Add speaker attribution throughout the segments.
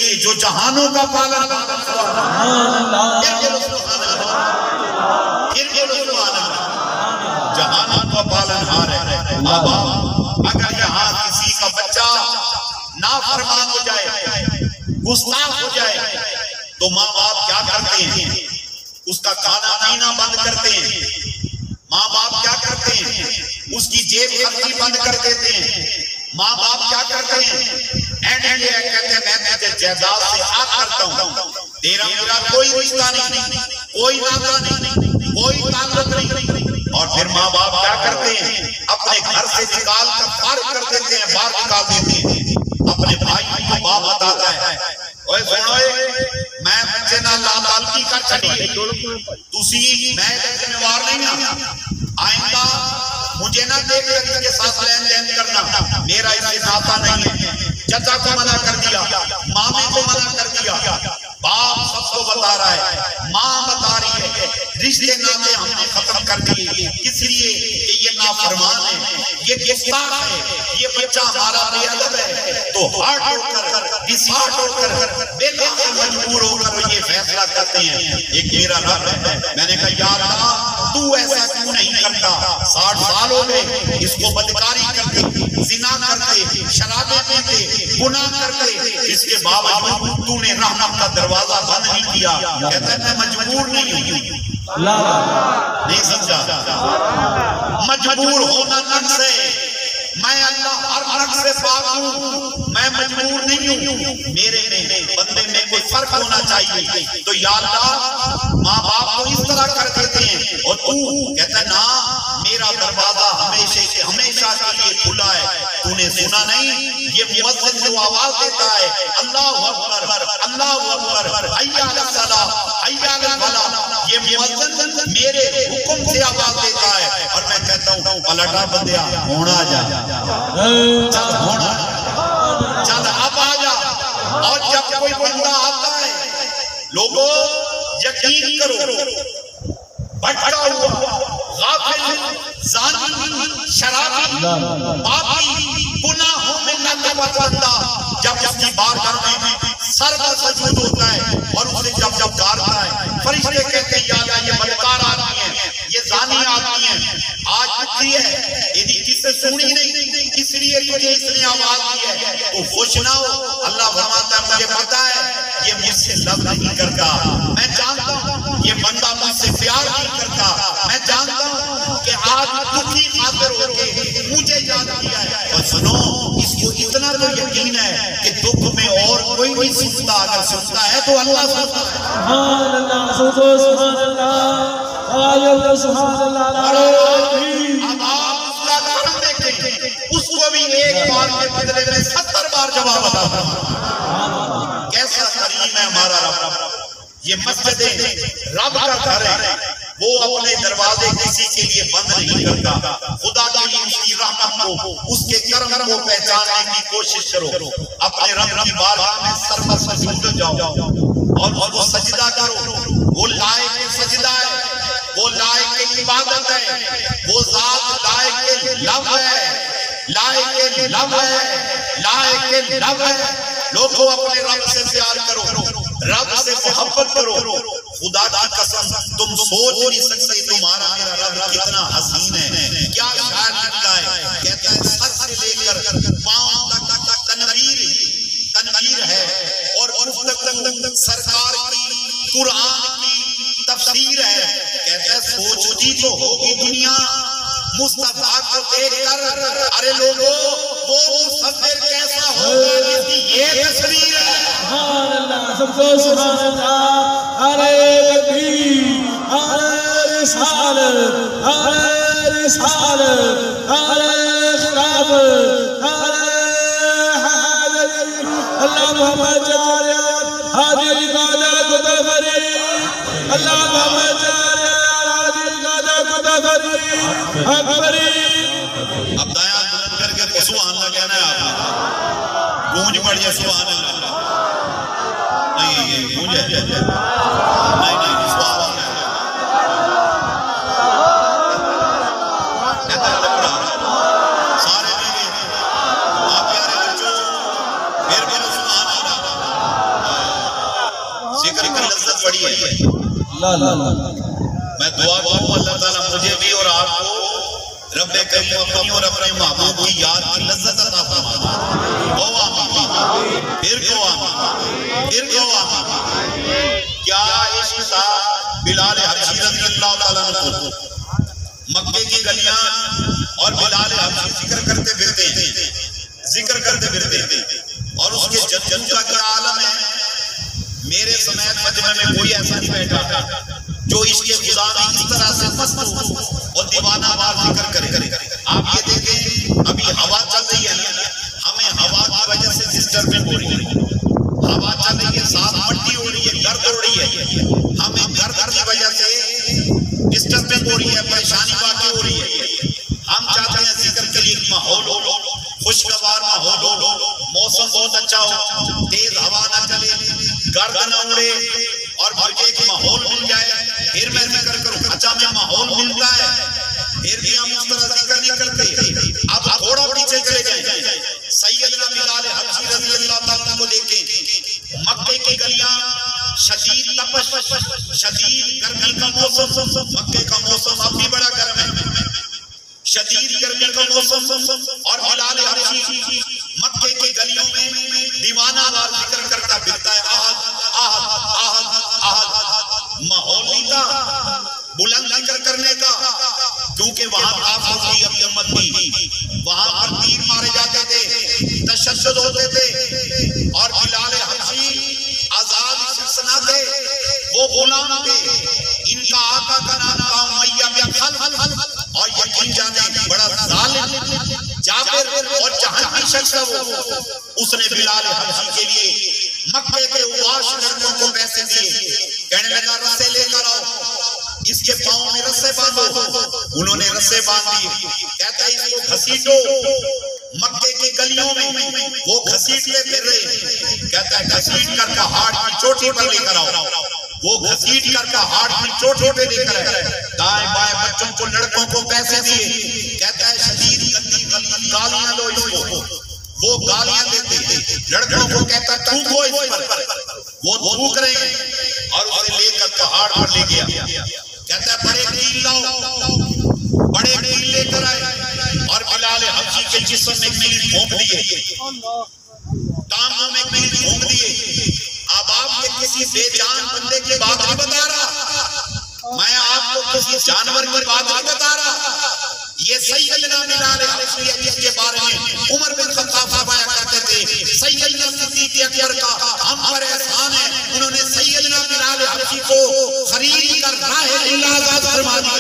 Speaker 1: लिए जो जहानों का पालन, जहानों का पालनहार है। अब अगर यहाँ किसी का बच्चा नाफरमान हो जाए, गुस्ताख हो जाए, तो माँ बाप क्या करते हैं? उसका खाना पीना बंद करते हैं। माँ बाप क्या करते हैं? उसकी जेब खर्ची बंद कर देते हैं। माँ बाप क्या करते हैं? कहते हैं मैं तुझे जायदाद से आग करता हूँ, तेरा मेरा कोई रिश्ता नहीं, कोई नाता नहीं, कोई ताल्लुक नहीं। और फिर माँ बाप क्या करते हैं? अपने घर से निकाल कर बाहर कर देते हैं, बाहर निकाल देते हैं। अपने भाई को बाप बताता है, ओए सुनो, मैं बच्चे ना लालकी कर चली, तुसी मैं जिम्मेवार नहीं हूं, आइंदा मुझे ना देख कर इसके साथ लेन देन करना, मेरा इससे नाता नहीं है। चाचा को मना कर दिया, मामे को मना कर दिया, बाप सबको बता रहा है, माँ बता रही है, रिश्ते नाते हमने खत्म कर दिए। किस लिए? कि ये नाफरमान है, ये गुस्ताख है, ये बच्चा हमारा बेअदब है। तो हार्ट होकर, डिसहार्ट होकर, बेकार मजबूर होकर ये फैसला करते हैं। एक मेरा रब है, मैंने कहा या अल्लाह तू ऐसा क्यों नहीं करता? 60 साल हो गए इसको बदकारी करते, जिना करते, शराबें पीते, गुनाह करते, इसके बावजूद तूने रहमत का दरवाजा बंद नहीं किया। कहता है मैं मजबूर नहीं हूँ। नहीं समझा? मजबूर होना नक्स है। मैं अल्लाह हर नक्स से पाक हूँ, मैं मजबूर नहीं हूँ। मेरे में बंदे में कोई फर्क होना चाहिए। तो या अल्लाह माँ बाप को इस तरह कर देते हैं, और तू कहता है ना मेरा दरवाजा हमेशा के लिए खुला है। तूने सुना नहीं? ये मुअज्जिन जो आवाज देता है, अल्लाहु अकबर, अल्लाहु अकबर, हय्या अलस सलाह, हय्या अलल फलाह, ये मुअज्जिन मेरे हुक्म से आवाज देता है। और मैं कहता हूँ पलटा बंदिया, होना जा, चल होना, चल अब आ जा। और जब कोई बंदा आता है, लोगों यकीन करो, भटका हुआ, गाफिल, जानी, शराबी, पापी, गुनाहों में लगा बंदा जब उसकी बारगाह में सर पर सजूद होता है और उसे जब गारता है, फरिश्ते कहते हैं या अल्लाह ये बदकार आदमी है, ये जानी आदमी है, आज उठी है, यदि किससे सुनी नहीं, इसलिए तुझे इसने आवाज दी है, तो खुश ना हो। अल्लाह फरमाता है मुझे पता है ये मुझसे लव नहीं करता, मैं जानता हूँ ये बंदा मुझसे प्यार नहीं करता, मैं जानता हूँ कि आज दुखी खातिर होके मुझे याद किया है। और सुनो, इसको इतना तो यकीन है कि दुख में और कोई नहीं सुनता, अगर सुनता है तो अल्लाह सुनता है। सुभान अल्लाह, सुभान अल्लाह, सुभान अल्लाह। अब आप उसका कर्म देखें, उसको भी एक बार के बदले में 70 बार जवाब बताता है। कैसा करीम है हमारा रब। ये मस्जिद रब का घर है, वो अपने दरवाजे किसी के लिए बंद नहीं करता। खुदा की उसकी रहमत को, उसके करम को पहचानने की कोशिश करो। अपने रब की बारगाह में सरमत सजूद जाओ और उसको सजदा करो। वो लायक सजदा है, वो लायक इबादत है, वो ज़ात लायक लव है, लायक लव है, लायक लव है। लोगों अपने रब से प्यार करो, रब से मोहब्बत करो। खुदा की कसम तुम सोच नहीं सकते तुम्हारा मेरा रब कितना हसीन है। क्या शायर लिखता है, कहता है सर से लेकर पांव तक तनवीर है और सरकार की कुरान की तफसीर है। कहता है सोचती तो होगी दुनिया मुस्तफा को देखकर, अरे लोगों वो मुसव्विर कैसा होगा जिसकी ये तस्वीर है। सुभान अल्लाह, सबको सुभान अल्लाह। अरे तकबीर, अरे रिसालत, अरे रिसालत, अरे खिलाफत, अरे हाजर, अल्लाह मोहम्मद जारिया हाजिर गादा कुतफरी, अल्लाह मोहम्मद जारिया हाजिर गादा कुतफरी अकबरी। अब दाया बुलंद करके सुभान अल्लाह कहना है आपने, गूंज पड़ जाए सुभान अल्लाह। नहीं गूंज है, नहीं सुभान अल्लाह। सारे मेरे आप प्यारे बच्चों फिर बोलो सुभान अल्लाह। बड़ी है। मैं दुआ करूं अल्लाह ताला मुझे भी और आपको रब्बे करीम अपनी और अपने महबूब की याद की लज्जत अता फरमा दे। ओ आमीन, फिर को आमीन, फिर को आमीन। क्या इश्क था बिलाल हबशी रज़ी अल्लाह ताला अन्हु। मक्के की गलियां और बिलाल हबशी जिक्र करते फिरते और उसके जन्नत का क्या आलम है। मेरे समेत मजमे में कोई ऐसा नहीं बैठा जो इसके खुदा में इस तरह से मस्त और दीवाना वार जिक्र करे। आप ये देखें, अभी हवा चल रही है ना, हमें हवा की वजह से डिस्टर्बेंस हो रही है। हवा चल रही है, साफ मट्टी हो रही है, गर्द हो रही है, हमें गर्द की वजह से डिस्टर्बेंस हो रही है, परेशानी वाकई हो रही है। हम चाहते हैं जिक्र के लिए माहौल हो, खुशगवार माहौल हो, मौसम बहुत अच्छा हो, तेज हवा ना चले, गर्द ना उड़े और मुझे एक माहौल मिल जाए फिर मैं जिक्र करूं। अच्छा, में माहौल मिलता है फिर भी हम उस तरह जिक्र नहीं करते। अब थोड़ा पीछे चले जाएं, सैयदना बिलाल हबशी रज़ी अल्लाह ताला को देखें। मक्के की गलियां, शदीद तपश, शदीद गर्मी का मौसम। मक्के का मौसम अब भी बड़ा गर्म है, शदीद गर्मी का मौसम। और बिलाल हबशी मक्के की गलियों में दीवाना वार जिक्र करता फिरता है, आहद आहद आहद आहद। माहौल नहीं था बुलंद जिक्र करने का, क्योंकि वहां काफिरों की अज़मत थी, वहां पर तीर मारे जाते थे, तशद्दुद होते थे। और बिलाल हबशी आजाद शख्स ना थे, वो गुलाम थे। इनका आका का नाम था उमय्या बिन खल्फ। और यकीन जाने बड़ा जालिम जाबिर और जहांगी शख्स है वो। उसने बिलाल हबशी के लिए मक्के के उबाश लड़कों को पैसे दिए, कहने लगा रस्से लेकर आओ, इसके पांव में रस्से बांधो। उन्होंने रस्से बांध दिए, कहता है इसको घसीटो। मक्के की गलियों में वो घसीटते फिर रहे, कहता है घसीट कर पहाड़ की चोटी पर लेकर आओ। वो घसीट कर पहाड़ की चोटी पे लेकर आए, दाएं बाएं बच्चों को लड़कों को पैसे दिए, कहता है शदीद गंदी गालियां लो इसको। वो गालियां देते लड़कों को, कहता थूको इस पर। वो थूक रहे हैं और उसे लेकर पहाड़ पर ले गया। कहता है बड़े कील लाओ, बड़े कील लेकर आए और बिलाल हबशी के जिस्म में कील ठोक दिए, टांगों में कील ठोक दिए। अब आपके किसी बेजान बंदे की बात नहीं बता रहा, मैं आपको किसी जानवर की बात नहीं बता रहा। ये सैयदना बिलाल हबशी है जिसके बारे में उमर बिन खत्ताब फरमाया करते थे, सैयदना सिद्दीक अकबर का हम पर एहसान है, उन्होंने सैयदना बिलाल हबशी को खरीद कर राह इलाहा फरमा दिया।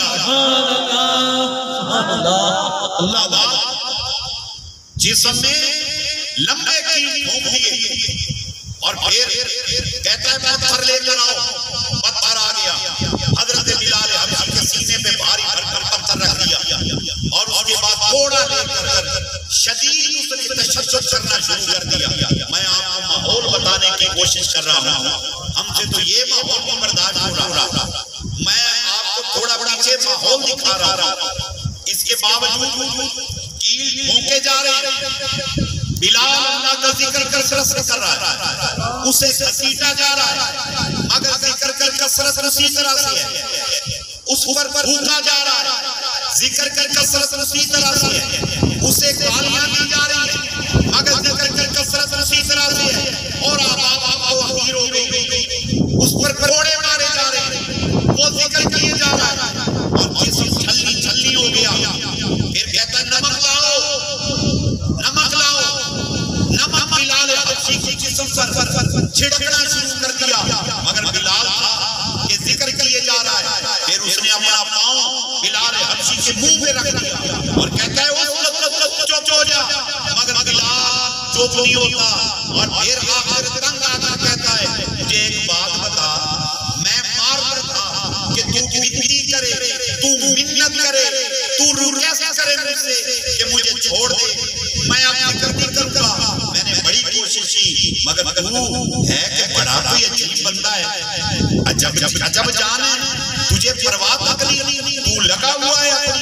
Speaker 1: अल्लाह जिसमें लंबे कील ठोक दिए और फिर कहता है पत्थर लेकर आओ। पत्थर आ गया, हजरत बिलाल हबशी के सीने पे भारी भरकर पत्थर रख दिया और उसके बाद थोड़ा लेकर शदीद उसने तशद्दुद करना शुरू कर दिया। मैं आपको माहौल बताने की कोशिश कर रहा हूँ, हमसे तो ये माहौल को बर्दाश्त हो रहा, मैं आपको थोड़ा पीछे माहौल दिखा रहा हूँ। इसके बावजूद कील ठोके जा रहे हैं, बिलाल अल्लाह का जिक्र कर रहा है, उसे घसीटा जा रहा है, मगर जिक्र कर कसरत उसी तरह से है, उस पर भूखा जा रहा है, जिक्र कर कसरत उसी तरह से है, उसे गालियां दी जा रही है, मगर जिक्र कर कसरत उसी तरह से है। और आपको अखीर हो गई, उस पर कोड़े मारे जा रहे हैं, वो जिक्र किए जा रहा है और जिसम छल्ली छल्ली हो गया। फिर कहता है नमक लाओ, नमक लाओ। नमक बिलाल हबशी के जिस्म पर छिड़कना शुरू कर दिया, मगर बिलाल था कि जिक्र किए जा रहा है। फिर उसने अपना पांव बिलाल हबशी के मुंह पे रख दिया और कहता है चुप हो जा, मगर बिलाल चुप नहीं होता। और फिर आखिर तंग आकर कहता है मुझे एक बात बता, मैं मारता था कि तू विनती करे, तू मिन्नत करे, तू रिक्वेस्ट करे मुझसे कि मुझे छोड़ दे, मैं अब जिक्र नहीं करूंगा। मैंने बड़ी कोशिश की, मगर तू है कि बड़ा कोई अजीब बंदा है, अजब अजब जान है, तुझे परवाह तक नहीं, तू लगा हुआ है अपनी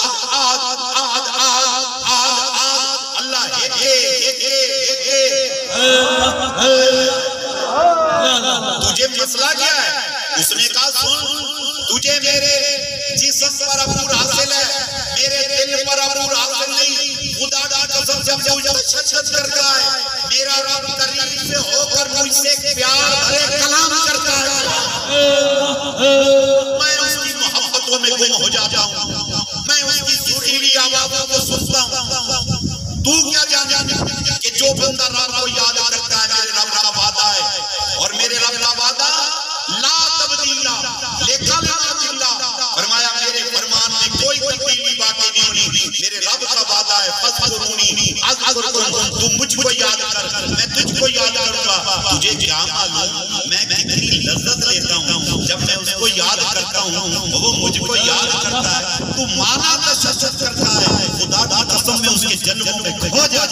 Speaker 1: अल्लाह तुझे मसला क्या है? उसने कहा सुन, तुझे मेरे जिस्म पर अबूर हासिल है, मेरे दिल पर अबूर हासिल नहीं। खुदा की कसम जब मुझे तशद्दुद करता है, मेरा रब करीब से होकर मुझसे प्यार भरे कलाम करता है, मैं उसकी मोहब्बतों में गुम हो जाता हूँ, मैं उसकी सुरीली आवाज़ों को सुनता हूँ। तू क्या जाने कि जो बंदा रब को याद करता है, मेरे रब का वादा है, और मेरे रब का वादा ला तब्दीला लिकलिमातिल्लाह, फरमाया मेरे फरमान में कोई तब्दीली बाकी नहीं होनी। मेरे रब का वादा है फज़कुरूनी अज़कुरुकुम, तू मुझको याद कर, मैं तुझको याद करूंगा। तुझे क्या मालूम मैं कितनी लज्जत लेता हूँ जब मैं उसको याद करता हूँ, वो मुझको याद करता है। तू माना तशद्दुद करता है, खुदा की कसम में उसके जन्मों में खो जा।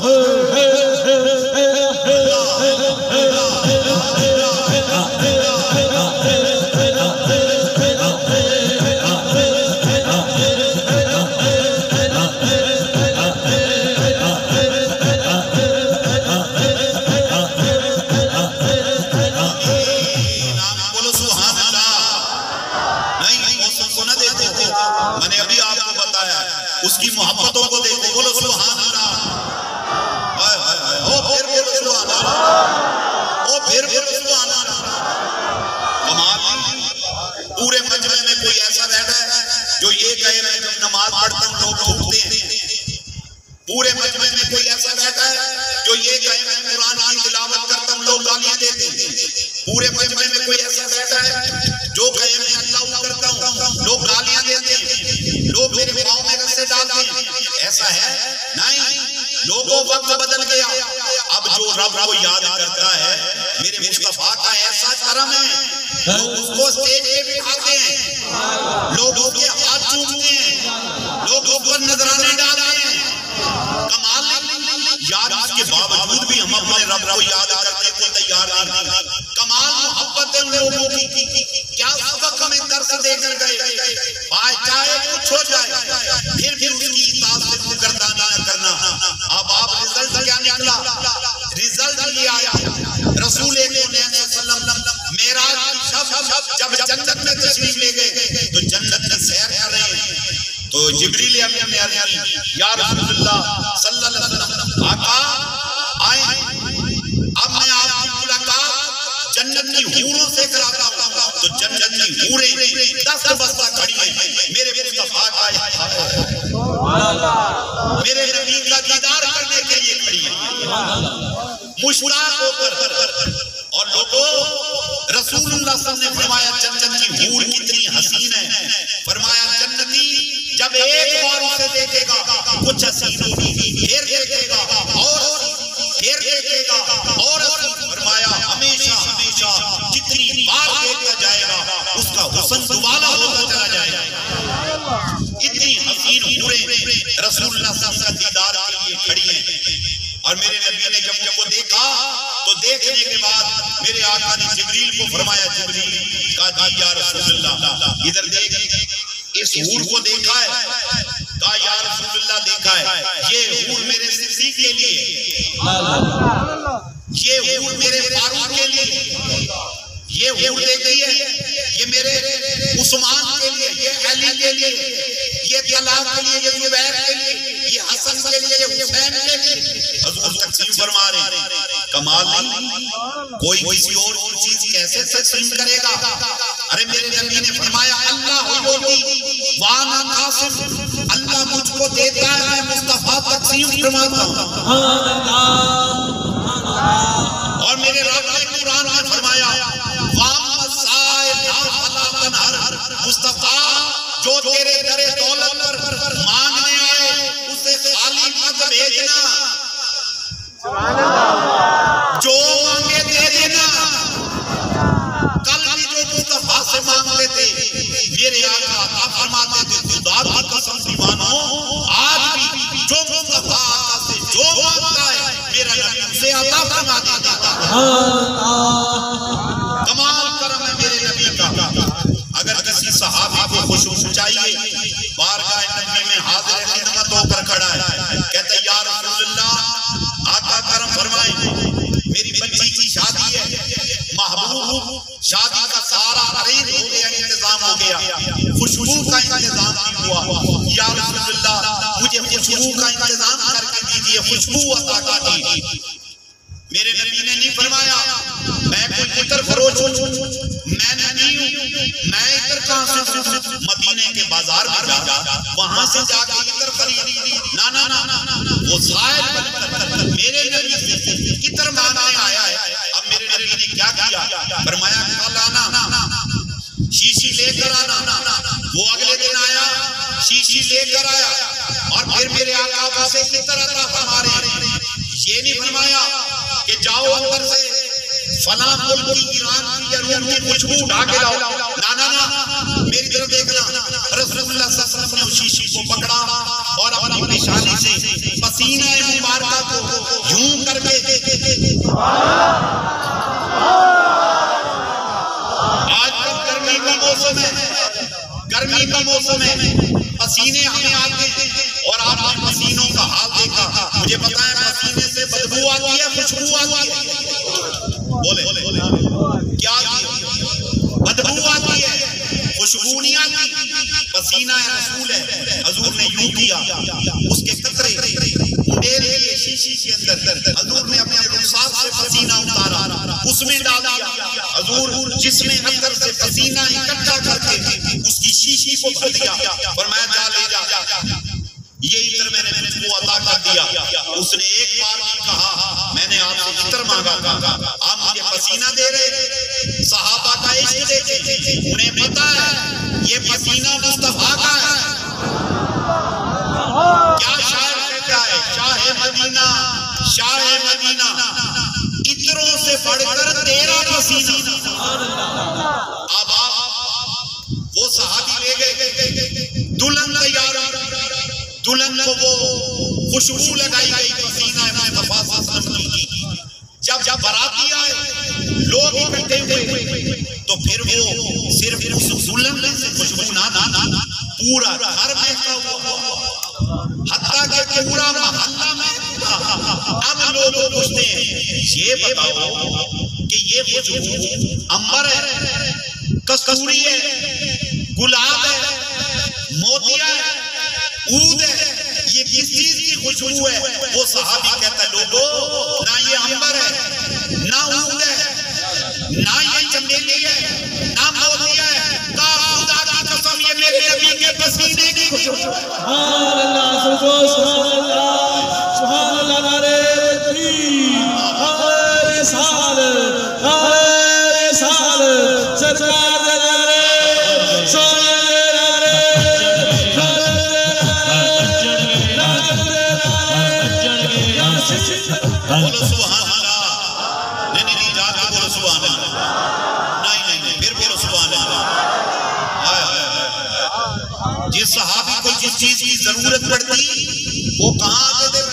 Speaker 1: उसकी मोहब्बतों को देखो, बोलो सुभान अल्लाह। ओ फिर बोलो सुभान अल्लाह, ओ फिर बोलो सुभान अल्लाह। कमाल, पूरे मजमे में कोई ऐसा रहता है जो ये कहे मैं जब नमाज पढ़ता हूँ लोग थूकते हैं। पूरे मजमे में कोई ऐसा रहता है जो ये कहे मैं कुरान की तिलावत करता हूँ लोग गालियां देते हैं। पूरे मजमे में कोई ऐसा रहता है जो कहे मैं अल्लाह करता हूँ लोग गालियां देते हैं, लोग मेरे पाँव में रस्से डालते हैं। ऐसा है नहीं, लोगों वक्त बदल गया। अब जो रब को याद करता है, मेरे मुस्तफा का ऐसा करम है, लोग उसको स्टेज पे बिठाते हैं, लोग उसके हाथ चूमते हैं, लोग उस पर नजराने डालते हैं। कमाल यार, इसके बावजूद भी हम अपने रब को याद करने को तैयार नहीं। कमाल मोहब्बत है उन लोगों की, क्या सबक हमें दर्स देकर गए। चाहे कुछ हो जाए फिर भी उसकी इताअत से मुकरदाना न करना। अब आप रिजल्ट क्या निकला? रिजल्ट ये आया, रसूल मेराज जब जन्नत में तशरीफ ले गए तो जन्नत में सैर कर रहे हैं, तो जिब्रील अमीन ने अर्ज़ की या रसूलुल्लाह सल्लल्लाहु अलैहि वसल्लम, आका आए, अब मैं आपकी मुलाकात जन्नत की हूरों से कराता हूँ। तो जन्नत की हूरें दस्त बस्ता खड़ी हैं, मेरे मुस्तफा का मेरे नबी का दीदार करने के लिए खड़ी हैं, मुशताक होकर। और लोगों, रसूलुल्लाह सल्लल्लाहु अलैहि वसल्लम ने फरमाया जन्नत की हूर कितनी हसीन है। फरमाया जन्नती जब एक बार उसे देखेगा कुछ हसीन होगी, फिर देखेगा और फिर देखेगा और फरमाया हमेशा हमेशा जितनी बार देखता जाएगा उसका हुस्न दुबाला होता चला जाएगा। इतनी हसीन हूरें रसूलुल्लाह सल्लल्लाहु अलैहि वसल्लम का दीदार के लिए खड़ी हैं। और मेरे नबी ने जब वो देखा तो देखने के बाद मेरे आका ने जिब्रील को फरमाया, जिब्रील का जी या रसूलुल्लाह इधर देख, इस हूर को देखा है? कहा या रसूलुल्लाह देखा है। ये हूर मेरे सिद्दीक के लिए, ये हूर मेरे फारूक के लिए, ये हूर देखी है ये मेरे उस्मान के लिए, ये अली के लिए, ये तलहा के लिए, ये जुबैर के लिए, ये हसन के लिए, ये हुसैन के लिए। हुजूर तकसीम फरमा रहे। कमाल नहीं, कोई किसी और चीज कैसे तकसीम करेगा? अरे मेरे नबी ने फरमाया अल्लाह युती वाना कासिम, अल्लाह मुझको देता है, मैं मुस्तफा तकसीम फरमाता हूं। और मेरे रब ने कुरान में फरमाया मुस्तफा जो तेरे दरे दौलत पर मांगने आए उसे खाली मत भेजना, जो मांगे दे देना। कल भी जो मुस्तफा से मांगते थे मेरे आका अता फरमाते थे। खुदा की कसम दीवानो, आज भी जो मुस्तफा आका से जो मांगता है मेरा नबी उसे अता फरमा देता है। कमाल करम है मेरे नबी का। अगर किसी सहाबी को खुशबू चाहिए, बारगाह नबी में हाजिर खिदमत होकर खड़ा है, कहते या रसूलुल्लाह आका करम फरमाए, मेरी बच्ची की शादी है, महबूब शादी का सारा हो गया, खुशबू का इंतजाम नहीं हुआ। या रसूलुल्लाह मुझे खुशबू का इंतजाम करके दीजिए, खुशबू अता कीजिए। मेरे नबी ने नहीं फरमाया मैं कोई इतर फरोश हूं, मैं नहीं हूं, मैं इतर कहां से, मदीने के बाजार में जा वहां से जाके इतर खरीद, ना ना ना, वो साहिब मेरे नबी से इतर मांगने आया है। अब मेरे नबी ने क्या किया, फरमाया कल आना, शीशी लेकर आना। वो अगले दिन आया, शीशी लेकर आया और फिर मेरे आका से इतर अता फरमा रहे। ये नहीं फरमाया कि जाओ अंदर से फला मुल्क की ईरान की या रूम की खुशबू उठा के लाओ, ना ना ना, मेरी तरफ देखना। रसूलुल्लाह सल्लल्लाहु अलैहि वसल्लम ने उस शीशी को पकड़ा और अपनी पेशानी से पसीना मुबारका को यूं करके, आजकल गर्मी का मौसम है, गर्मी का मौसम है, पसीने हमें आते हैं और आपने पसीनों का हाल देखा। मुझे पता है पसीने से बदबू आती है, खुशबू आती है, बोले क्या बदबू आती है, खुशबू नहीं आती। पसीना है रसूल है, हजूर ने यूं किया, उसके कतरे उंडेल लिए शीशी के अंदर, हजूर ने अपने रुखसार से पसीना उतारा, उसमें डाल दिया। हजूर जिसमें अंदर से पसीना इकट्ठा करके उसकी शीशी को भर दिया और मैं जा ले जा, ये इतर मैंने तुझको अता कर दिया। उसने एक बार भी कहा मैंने आपसे इतर मांगा, आप मुझे पसीना दे रहे। सहाबा का इश्क देखे, उन्हें पता है ये पसीना मुस्तफा का है। क्या शायर कहता है, शाहे मदीना, शाहे मदीना, इतरों से बढ़कर तेरा पसीना। अब आप वो सहाबी ले गए, दुल्हन तैयार, दुल्हन को वो खुशबू लगाई गई पसीना मुस्तफा सल्लल्लाहु अलैहि वसल्लम की। जब बाराती आए, लोग इकट्ठे हुए, तो फिर वो सिर्फ उस दुल्हन से खुशबू ना, पूरा घर महका हुआ, हत्ता के पूरा मोहल्ला में। अब लोग पूछते हैं ये बताओ कि ये खुशबू अंबर है, कस्तूरी है, गुलाब है, मोतिया है, ऊद है, ये किस चीज की खुशबू है? वो सहाबी कहता लोगों ना ये अंबर है, ना ऊद है, ना ये चमेली है, ना मोतिया है, का खुदा की कसम ये मेरे नबी के पसीने की खुशबू। सुभान अल्लाह, सुभान अल्लाह, सुभान अल्लाह, नारे तकबीर, हर साल सरकार दे नारे, सोने दे नारे, बोलो सुभान अल्लाह। नहीं जाके बोलो सुभान अल्लाह, नहीं फिर बोलो सुभान अल्लाह। जिस सहाबी को जिस चीज की जरूरत पड़ती वो कहां आते थे,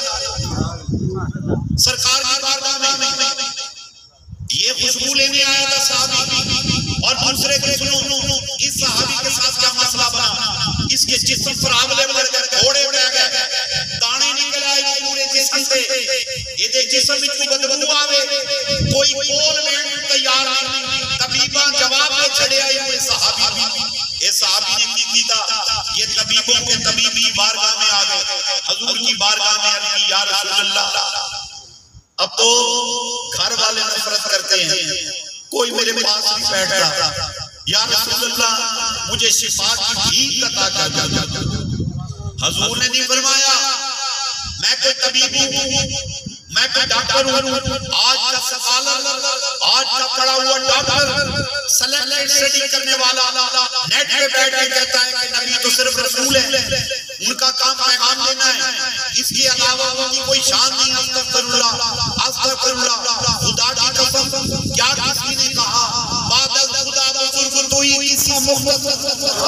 Speaker 1: सरकार की बारगाह में। ये खुशबू लेने आया था सहाबी, और दूसरे के सुनो इस सहाबी के साथ क्या मसला बना, इसके जिस्म पर आंवले बढ़ गए, घोड़े उड़ गए, दाने निकल आए पूरे जिस्म से। ये देख जिस्म में बदबू आवे, कोई कोल लेने तैयार नहीं, तबीबा जवाब में चढ़े आए हुए सहाबी। ये सहाबी ने की कीता, ये तबीबों के तबीबी बारगाह में आ गए, हजूर की बारगाह में अर्ज़ की या रसूलल्लाह अब तो घर वाले नफरत करते हैं, कोई मेरे पास नहीं बैठता, या रसूलल्लाह मुझे शिफा की भीख अता कर दो। हजूर ने नहीं फरमाया मैं कोई तबीब हूं, मैं कोई डॉक्टर हूं। आज का स्कॉलर, आज का पढ़ा हुआ डॉक्टर, सेलेक्टेड स्टडी करने वाला नेट पे बैठ के कहता है कि नबी तो सिर्फ रसूल है, उनका काम पैगाम देना है, इसके अलावा उनकी कोई शान नहीं। अस्तगफिरुल्लाह, अस्तगफिरुल्लाह, खुदा की कसम क्या किसी ने कहा बादल खुदा बुजुर्ग तो ही किसका मुख्तसर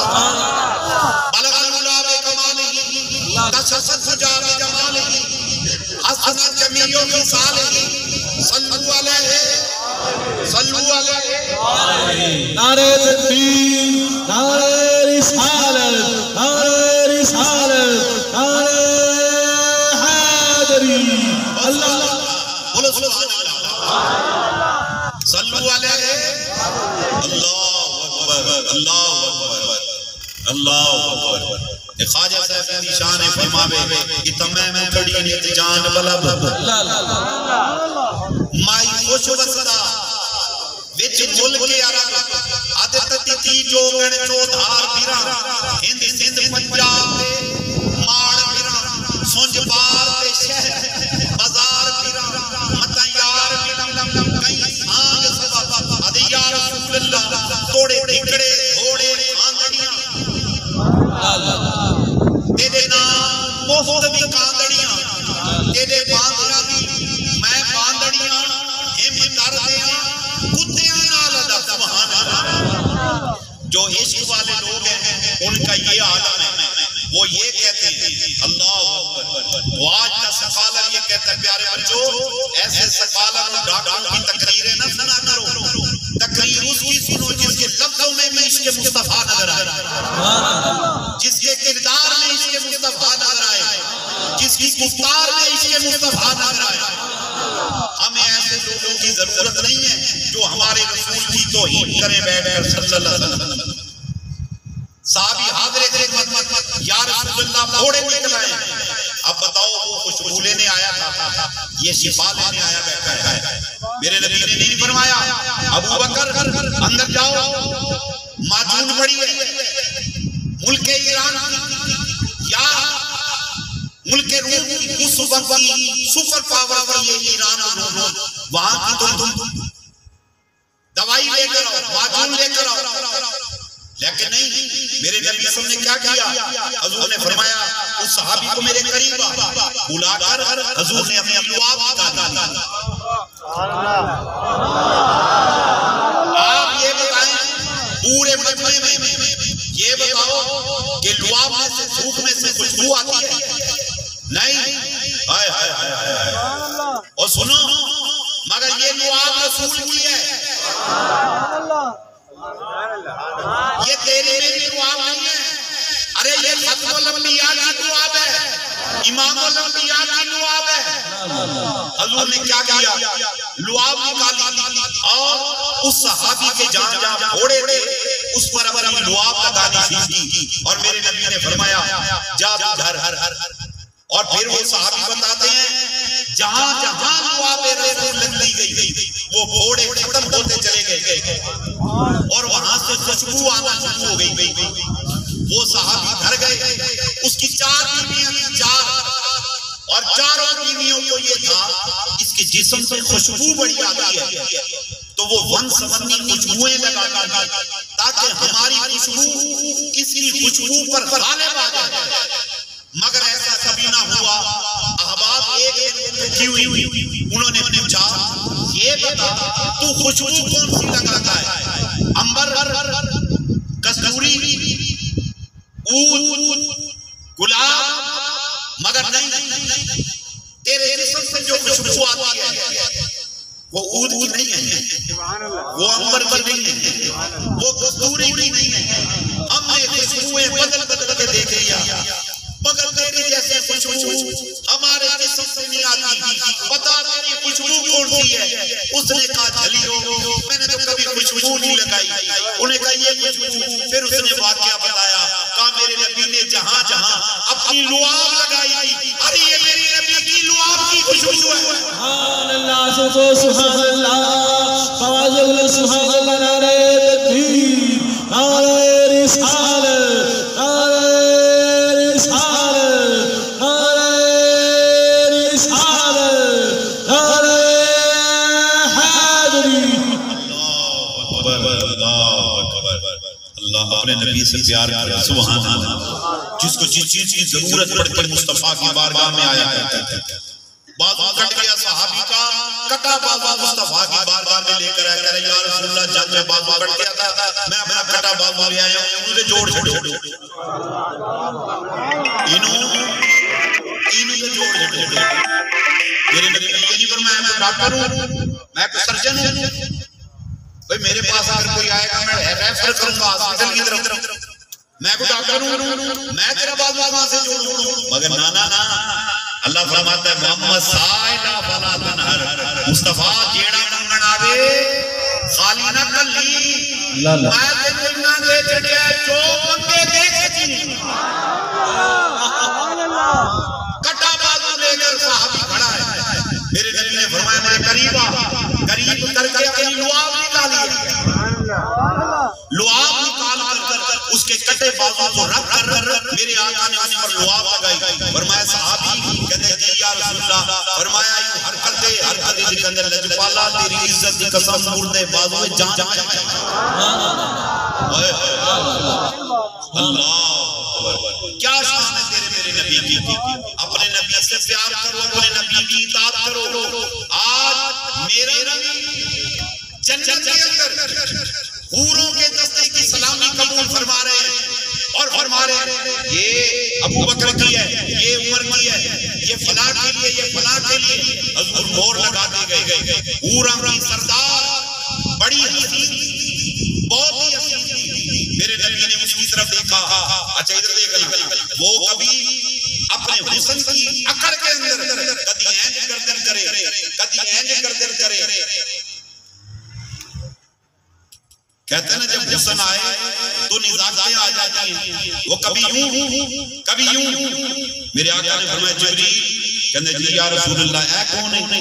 Speaker 1: बलगल उला बे कमालिही तशस्सस जा बे जमालिही हसन जमीओ की सालिही सल्लु अलैहि नारे तकबीर, नारे रिसालत, नारे रिसालत, नारे हैदरी। अल्लाह बोलो सुभान अल्लाह, सल्लु अलैहि, अल्लाहु अकबर, अल्लाहु अल्लाह अकबर। ख्वाजा साहब की शान फरमावे कि तमाम खड़ी ने जान बलब माई खुश वसदा विच मुल्क अरब आदत ती जो गण चौधार फिरा हिंद सिंध पंजाब ते माड़ फिरा सुंज बार ते शहर बाजार फिरा मता यार कई सांग सबब अदे या रसूल अल्लाह तोड़े टिकड़े घोड़े आंगड़ियां तेरे नाम मुफ्त भी कांगड़ियां तेरे बांदरा भी मैं बांदड़ियां हिम कर दिया कुत्तियां नाल अदा सुभान अल्लाह। जो इश्क वाले लोग हैं उनका ये आलम है, वो ये कहते हैं अल्लाह अकबर। तो आज का सकालर ये कहता है प्यारे बच्चों ऐसे सकालर और डॉक्टरों की तकरीरें न सुना करो, तकरीर उसकी सुनो जिसके लफ्जों में भी इश्क मुस्तफा नजर आए, जिसके किरदार में इश्क मुस्तफा नजर आए, जिसकी गुफ्तार में इश्क मुस्तफा नजर आए। हमें ऐसे लोगों की जरूरत नहीं है जो हमारे रसूल की तौहीन करें बैठकर सल्लल्लाहु अलैहि वसल्लम। साहबी हाजिर या रसूलुल्लाह घोड़े निकल आए। अब बताओ वो खुशबू लेने आया था, ये शिफा लेने आया बैठा है। मेरे नबी ने नहीं फरमाया अबू बकर अंदर जाओ माजून पड़ी है मुल्क ईरान या मुल्क रूम उस वक्त की सुपर पावर पर ये ईरान और रोम वहां की तुम दवाई लेकर आओ माजून लेकर आओ। लेकिन नहीं, मेरे नबी ने क्या किया, हुजूर ने फरमाया उस सहाबी को मेरे करीब बुलाकर हुजूर ने अपनी लुआब निकाली। आप ये बताएं पूरे मजमे में ये बताओ कि लुआब में से सूख में से खुशबू आती है? नहीं। हाय हाय हाय हाय। और सुनो मगर ये लुआब रसूल की है, ये तेरी मेरी लुआब नहीं है। अरे ये खत्मुल अंबिया की लुआब है, इमामुल अंबिया की लुआब है। हुजूर ने क्या किया, लुआब निकाली और उस सहाबी के जहां घोड़े थे उस पर अपनी लुआब लगानी शुरू की। और मेरे नबी ने फरमाया जा घर और फिर वो सहाबी बताते हैं जहां जहां लुआब रसूल लगती गई वो घोड़े खत्म होते चले गए और वहां से खुशबू आना शुरू हो गई। वो सहाबी घर गए, उसकी 4 बीवियां थी, 4 और चारों बीवियों को ये था इसके जिस्म से खुशबू बड़ी आती है तो वो वन संबंधी खुशबुएं लगाता था ताकि हमारी खुशबू इसकी खुशबू पर गालिब आ जाए। मगर ऐसा कभी ना हुआ। अहबाब एक बैठी हुई उन्होंने पूछा ये बता तू खुशबू कौन सी लगाता है, अंबर, कस्तूरी, ऊद, गुलाब? मगर नहीं, तेरे जिस्म से जो खुशबू आती है वो ऊद की नहीं है, वो अंबर की नहीं है, वो कस्तूरी की नहीं है। हमने खुशबुएं बदल बदल के देख लिया मगर तेरी जैसे खुशबू हमारे जिस्म से नहीं आती। बता तेरी खुशबू कौन सी है? उसने कहा झलियो, मैंने तो कभी खुशबू नहीं लगाई। उन्हें कहा ये खुशबू। फिर उसने वाकया बताया, कहा मेरे नबी ने जहां जहां अपनी लुआब लगाई थी, अरे ये मेरी नबी की लुआब की खुशबू है। सुभान अल्लाह, सुभान अल्लाह, सुभान अल्लाह, नारे तकबीर, नारे रिसालत, अपने नबी से प्यार करे। सुभान अल्लाह। जिसको जिस चीज की जरूरत पड़ती मुस्तफा की बारगाह में आया करते थे। बाजू कट गया सहाबी का, कटा बाजू मुस्तफा की बारगाह में लेकर आया करे या रसूलुल्लाह जंग में बाजू कट गया था, मैं अपना कटा बाजू ले आया हूं, मुझे जोड़ छोड़ो इन्हों के जोड़ छोड़ो। मेरे नबी ने ये नहीं फरमाया मैं डॉक्टर हूं, मैं कोई सर्जन हूं, भाई मेरे पास अगर कोई आएगा मैं रेफर करूंगा हॉस्पिटल की तरफ, मैं कोई डॉक्टर हूं, मैं तेरा बाजू कहां से जोड़ूं? मगर ना ना ना, अल्लाह फरमाता है मोहम्मद साइदा फला तनहर, मुस्तफा जेड़ा मंगण आवे खाली ना कली, मैं तेरे नाम दे चढ़िया जो मंगे देख कटा बाजू लेकर साहबी खड़ा है। मेरे नबी ने फरमाया मेरे करीब करके अपनी लुआब निकाली, लुआब निकाल कर उसके कटे बाजू को रख कर मेरे आका ने उस पर लुआब लगाई। फरमाया साहबी कहते जी या रसूलल्लाह, फरमाया यूं हरकत दे जिसके अंदर लजपाला तेरी इज्जत की कसम मुर्दे बाजू में जान अल्लाह क्या शान है तेरे मेरे नबी की। अपने नबी से प्यार करो, अपने नबी की इताअत करो। आज मेरा नबी जन्नत के अंदर हूरों के दस्ते की सलामी कबूल फरमा रहे हैं और फरमा रहे हैं ये अबू बकर की है, ये उमर की है, ये फलां के लिए, ये फलां के लिए। हुजूर मोहर लगा दी गई। हूरों की सरदार बड़ी हसीन, बहुत ही हसीन। मेरे नबी ने उसकी तरफ देखा। अच्छा इधर देखना, वो कभी अपने हुस्न की अकड़ के अंदर कभी ऐंज गर्दन करे, कभी ऐंज गर्दन करे। कहते हैं ना जब हुस्न आए तो निज़ाकतें आ जाती हैं। वो कभी यूं कभी यूं। मेरे आका ने फरमाया जिब्रील कहते जी या रसूलल्लाह ऐ कौन है,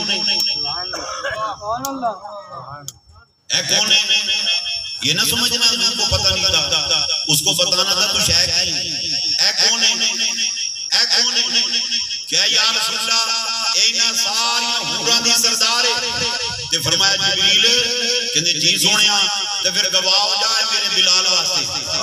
Speaker 1: ऐ कौन है। ये ना समझना उसको पता नहीं था, उसको बताना था तो शायद ऐ कौन है, ऐ कौन है। क्या या रसूलल्लाह इन्हां सारी हूरां दी सरदार है। ते फरमाया जिब्रील कहते जी सोहणिया ते फिर गवाह हो जाए मेरे बिलाल वास्ते।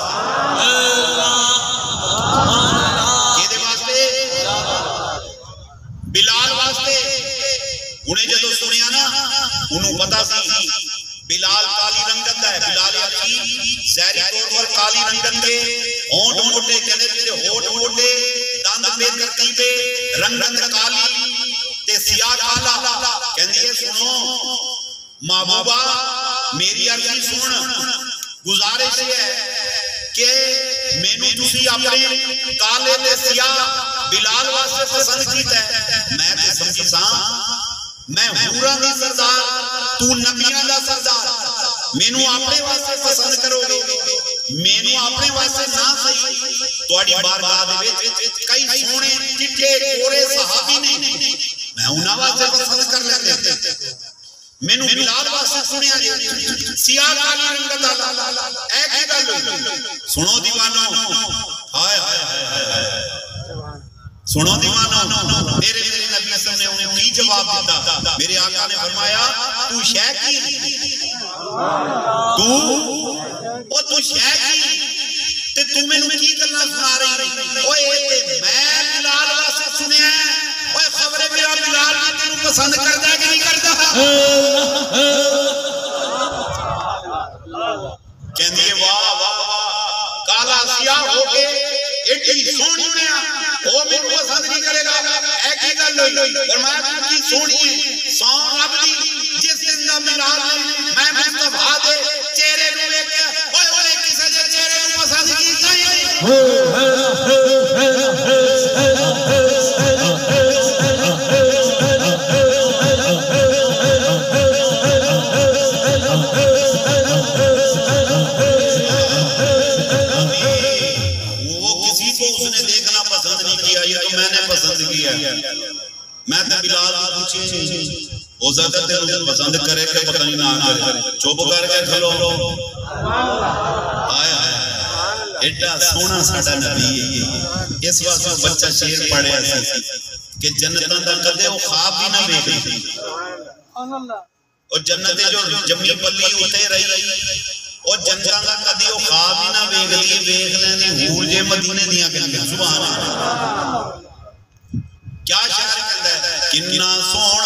Speaker 1: बिलाल वास्ते उन्हें जो सुनिया ना उन्होंने पता सी बिलाल काली रंगत है। बिलाल अखी ज़हरी तौर पर काली रंगत के होंठ मोटे कहने तेरे होंठ मोटे दंद पे तरतीबे रंगत काली ते सिया काला। कहंदी है सुनो महबूबा मेरी अर्जी सुन, गुजारिश है कि मैनू तुसी अपने काले ते सिया बिलाल वास्ते पसंद कीता है। मैं ते समझी सा मैं हूरां दी सरदार, तू नबियां दा सरदार। मैनू अपने वास्ते पसंद करोगे, मैनू अपने वास्ते ना सही तुहाडी बारगाह दे विच कई सोहणे चिट्टे गोरे सहाबी ने, मैं उन्हां वास्ते पसंद कर लैंदे। मैनू बिलाल वास्ते सुनिया सिया काली रंगत वाला ऐ की गल होई। सुनो दीवानो, हाय हाय हाय सुनो दीवानो, मेरे नबी ने उन्हें की जवाब दिता। मेरे आका ने फरमाया तू शै की, तू शै की ते तू मैनू की गल्लां सुना रही। ओए ते मैं बिलाल वास्ते सुनिया। ओए खबर है मेरा बिलाल तेनू पसंद करदा कि नहीं करदा। कहंदी वाह वाह काला सिया हो के एडी सोहनी ने ओ मैनू पसंद नहीं करेगा। ऐ की गल होई। फरमाया तू की सोहनी है सौं रब दी जिस दिन दा बिलाल ने मैं मुस्तफा दे चेहरे नू वेखिया। ओए ओए किसे दे चेहरे नू पसंद कीता ही मैं तो बिलाल को पूछे हो सकता है पसंद करे कि पता नहीं ना करे। चुप करके खलो। हाय हाय एडा सोहना साडा नबी है। इस वास्ते बच्चा शेर पढ़िया सी कि जन्नतां दा कदे वो ख्वाब भी ना वेखे। और जन्नत जो जमी पली उते रही और जन्नतां दा कदी वो ख्वाब भी ना वेखदी। वेख लैंदी हूर जे मदीने दियां गल्लां। सुभान अल्लाह क्या शायर कहता है किन्ना सोहना